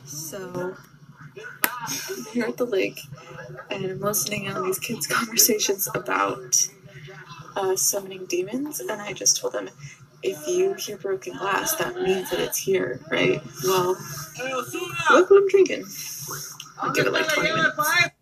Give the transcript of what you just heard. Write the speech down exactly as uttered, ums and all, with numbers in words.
So I'm here at the lake and I'm listening in on these kids' conversations about uh, summoning demons, and I just told them, if you hear broken glass, that means that it's here, right? Well, look what I'm drinking. I'll give it like twenty minutes.